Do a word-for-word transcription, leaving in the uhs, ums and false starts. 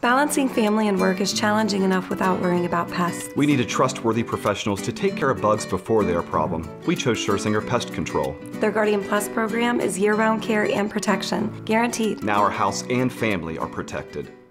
Balancing family and work is challenging enough without worrying about pests. We needed trustworthy professionals to take care of bugs before they're a problem. We chose Scherzinger Pest Control. Their Guardian Plus program is year-round care and protection, guaranteed. Now our house and family are protected.